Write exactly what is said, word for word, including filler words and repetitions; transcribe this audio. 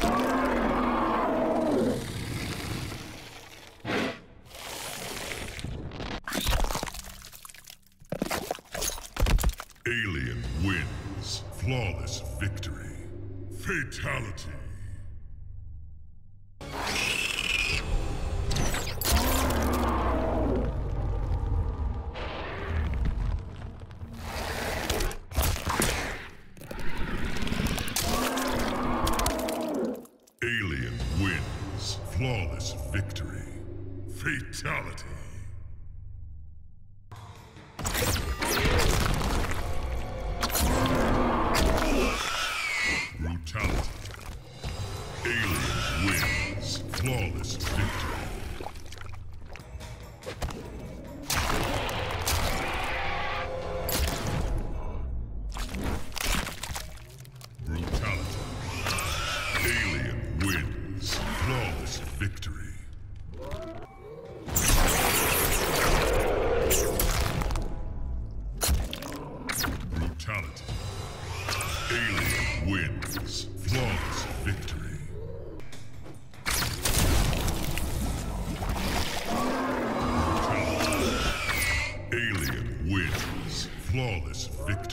Alien wins. Flawless victory. Fatality. Alien wins. Flawless victory. Fatality. Brutality. Alien wins. Flawless victory. Brutality. Alien wins. Flawless victory. Brutality. Alien wins. Flawless victory. Brutality. Alien wins. Flawless victory.